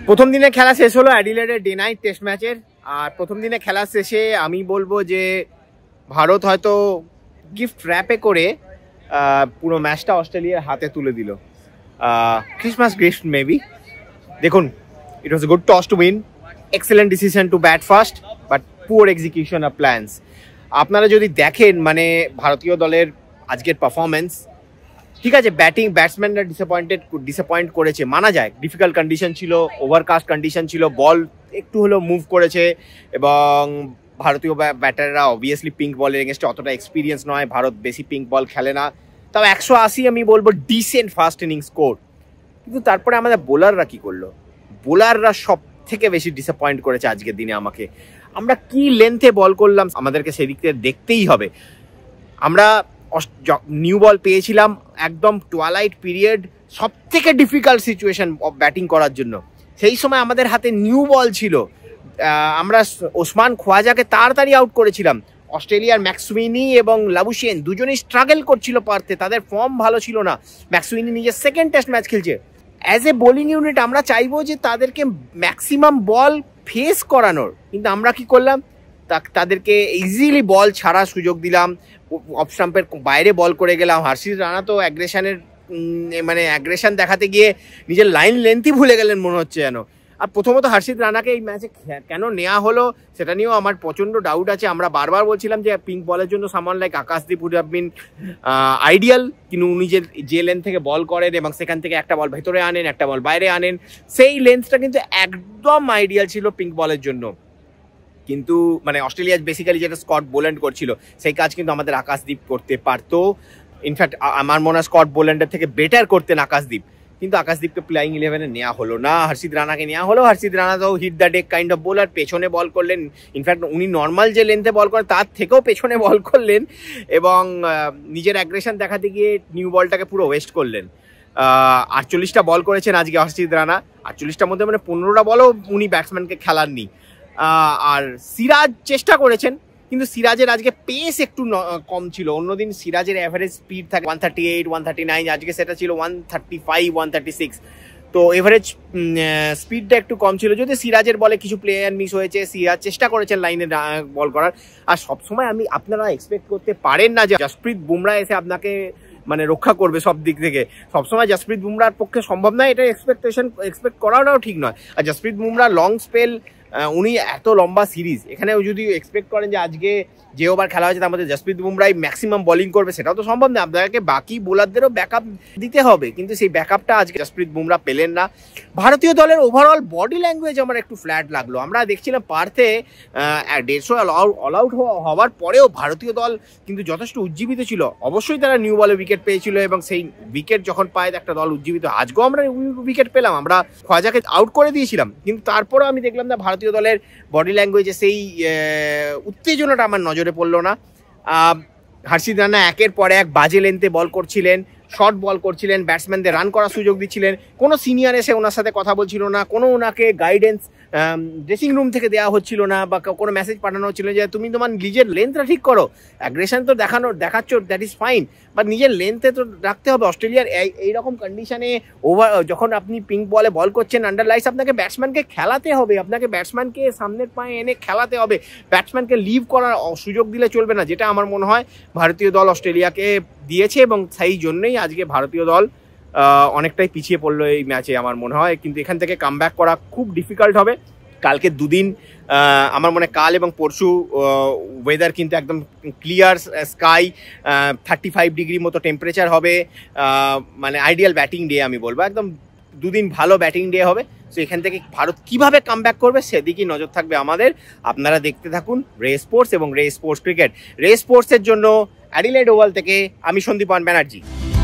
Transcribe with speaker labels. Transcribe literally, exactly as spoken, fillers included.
Speaker 1: প্রথম দিনে খেলা শেষ হলো অ্যাডিলেডের ডে নাইট টেস্ট ম্যাচের। আর প্রথম দিনে খেলা শেষে আমি বলবো যে ভারত হয়তো গিফট র্যাপে করে পুরো ম্যাচটা অস্ট্রেলিয়ার হাতে তুলে দিল। Christmas gift maybe. দেখুন, it was a good toss to win, excellent decision to bat first, but poor execution of plans. আপনারা যদি দেখেন মানে ভারতীয় দলের আজকের পারফরমেন্স, ঠিক আছে ব্যাটিং ব্যাটসম্যানরা ডিসঅ্যাপয়েন্টেড ডিসঅ্যাপয়েন্ট করেছে, মানা যায়। ডিফিকাল্ট কন্ডিশন ছিল, ওভারকাস্ট কন্ডিশন ছিল, বল একটু হলেও মুভ করেছে এবং ভারতীয় ব্যাটাররা অবভিয়াসলি পিঙ্ক বলের এগেনস্টে অতটা এক্সপিরিয়েন্স নয়, ভারত বেশি পিঙ্ক বল খেলে না। তাও একশো আশি আমি বলবো ডিসেন্ট ফার্স্ট ইনিংস স্কোর। কিন্তু তারপরে আমাদের বোলাররা কি করলো? বোলাররা সব থেকে বেশি ডিসঅ্যাপয়েন্ট করেছে আজকের দিনে আমাকে। আমরা কি লেন্থে বল করলাম আমাদেরকে সেদিক থেকে দেখতেই হবে। আমরা নিউ বল পেয়েছিলাম একদম টুয়ালাইট পিরিয়ড, সব থেকে ডিফিকাল্ট সিচুয়েশন ব্যাটিং করার জন্য। সেই সময় আমাদের হাতে নিউ বল ছিল, আমরা ওসমান খোয়াজাকে তাড়াতাড়ি আউট করেছিলাম। অস্ট্রেলিয়ার ম্যাক্সুইনি এবং লাবুশেন দুজনেই স্ট্রাগল করছিল পারতে, তাদের ফর্ম ভালো ছিল না। ম্যাক্সুইনি নিজের সেকেন্ড টেস্ট ম্যাচ খেলছে। অ্যাজ এ বোলিং ইউনিট আমরা চাইবো যে তাদেরকে ম্যাক্সিমাম বল ফেস করানোর, কিন্তু আমরা কি করলাম? তাদেরকে ইজিলি বল ছাড়ার সুযোগ দিলাম, অফ স্টাম্পের বাইরে বল করে গেলাম। হর্ষিত রানা তো অ্যাগ্রেশনের মানে অ্যাগ্রেশন দেখাতে গিয়ে নিজের লাইন লেন্থই ভুলে গেলেন মনে হচ্ছে যেন। আর প্রথমত হর্ষিত রানাকে এই ম্যাচে কেন নেওয়া হলো সেটা নিয়েও আমার প্রচণ্ড ডাউট আছে। আমরা বারবার বলছিলাম যে পিঙ্ক বলের জন্য someone like Akashdeep would have been ideal, কিন্তু উনি যে যে লেন্থ থেকে বল করেন এবং সেখান থেকে একটা বল ভেতরে আনেন, একটা বল বাইরে আনেন, সেই লেন্থটা কিন্তু একদম আইডিয়াল ছিল পিঙ্ক বলের জন্য। কিন্তু মানে অস্ট্রেলিয়া বেসিক্যালি যেটা স্কট বোল্যান্ড করছিল সেই কাজ কিন্তু আমাদের আকাশদীপ করতে পারতো। ইনফ্যাক্ট আমার মনে হয় স্কট বোল্যান্ডের থেকে বেটার করতেন আকাশদীপ, কিন্তু আকাশদীপকে প্লেয়িং ইলেভেনে নেওয়া হলো না। হর্ষিত রানাকে নেওয়া হলো। হর্ষিত রানা তো hit the deck kind of bowler, পেছনে বল করলেন। ইনফ্যাক্ট উনি নর্মাল যে লেন্থে বল করেন তার থেকেও পেছনে বল করলেন এবং নিজের অ্যাগ্রেশন দেখাতে গিয়ে নিউ বলটাকে পুরো ওয়েস্ট করলেন। আটচল্লিশটা বল করেছেন আজকে হর্ষিত রানা, আটচল্লিশটার মধ্যে মানে পনেরোটা বলও উনি ব্যাটসম্যানকে খেলাননি। আর সিরাজ চেষ্টা করেছেন, কিন্তু সিরাজের আজকে পেস একটু কম ছিল। অন্যদিন সিরাজের অ্যাভারেজ স্পিড থাকে one thirty eight one thirty nine, আজকে সেটা ছিল one thirty five one thirty six. তো এভারেজ স্পিডটা একটু কম ছিল। যদি সিরাজের বলে কিছু প্লেয়ার মিস হয়েছে, সিরাজ চেষ্টা করেছেন লাইনে বল করার। আর সবসময় আমি আপনারা এক্সপেক্ট করতে পারেন না যে জসপ্রীত বুমরা এসে আপনাকে মানে রক্ষা করবে সব দিক থেকে। সবসময় জসপ্রীত বুমরার পক্ষে সম্ভব নয়, এটা এক্সপেকটেশন এক্সপেক্ট করাটাও ঠিক নয়। আর জসপ্রীত বুমরা লং স্পেল, উনি এত লম্বা সিরিজ, এখানেও যদি এক্সপেক্ট করেন যে আজকে যে ওভার খেলা হয়েছে তার মধ্যে জসপ্রীত বুমরাই ম্যাক্সিমাম বোলিং করবে, সেটাও তো সম্ভব না। আপনাকে বাকি বোলারদেরও ব্যাকআপ দিতে হবে, কিন্তু সেই ব্যাকআপটা আজকে জসপ্রীত বুমরা পেলেন না। ভারতীয় দলের ওভারঅল বডি ল্যাঙ্গুয়েজ আমার একটু ফ্ল্যাট লাগলো। আমরা দেখছিলাম পার্থে দেড়শো অল আউট হওয়ার পরেও ভারতীয় দল কিন্তু যথেষ্ট উজ্জীবিত ছিল। অবশ্যই তারা নিউ বলে উইকেট পেয়েছিল এবং সেই উইকেট যখন পায় একটা দল উজ্জীবিত। আজকেও আমরা উইকেট পেলাম, আমরা খোয়াজাকে আউট করে দিয়েছিলাম, কিন্তু তারপরেও আমি দেখলাম না ভারতীয় দলের বডি ল্যাঙ্গুয়েজে সেই উত্তেজনাটা আমার নজরে পড়লো না। হর্ষিত রানা একের পর এক বাজে লেন্থে বল করছিলেন, শর্ট বল করছিলেন, ব্যাটসম্যানদের রান করার সুযোগ দিচ্ছিলেন। কোনো সিনিয়র এসে ওনার সাথে কথা বলছিল না, কোনো ওনাকে গাইডেন্স ড্রেসিং রুম থেকে দেওয়া হচ্ছিল না, বা কোনো মেসেজ পাঠানো হচ্ছিল যে তুমি তোমার নিজের লেন্থটা ঠিক করো। অ্যাগ্রেশন তো দেখানো দেখাচ্ছ, দ্যাট ইজ ফাইন, বাট নিজের লেন্থে তো রাখতে হবে। অস্ট্রেলিয়ার এই এইরকম কন্ডিশনে ওভার যখন আপনি পিঙ্ক বলে বল করছেন আন্ডার লাইস, আপনাকে ব্যাটসম্যানকে খেলাতে হবে, আপনাকে ব্যাটসম্যানকে সামনের পায়ে এনে খেলাতে হবে। ব্যাটসম্যানকে লিভ করার সুযোগ দিলে চলবে না, যেটা আমার মনে হয় ভারতীয় দল অস্ট্রেলিয়াকে দিয়েছে এবং সেই জন্যই আজকে ভারতীয় দল অনেকটাই পিছিয়ে পড়লো এই ম্যাচে আমার মনে হয়। কিন্তু এখান থেকে কামব্যাক করা খুব ডিফিকাল্ট হবে। কালকে দুদিন আমার মনে কাল এবং পরশু ওয়েদার কিন্তু একদম clear sky, thirty five degree মতো টেম্পারেচার হবে, মানে আইডিয়াল ব্যাটিং ডে আমি বলবো। একদম দুদিন ভালো ব্যাটিং ডে হবে। সো এখান থেকে ভারত কিভাবে কামব্যাক করবে সেদিকেই নজর থাকবে আমাদের। আপনারা দেখতে থাকুন রে স্পোর্টস এবং রে স্পোর্টস ক্রিকেট। রে স্পোর্টসের জন্য অ্যাডিলেড ওভাল থেকে আমি সন্দীপন ব্যানার্জি।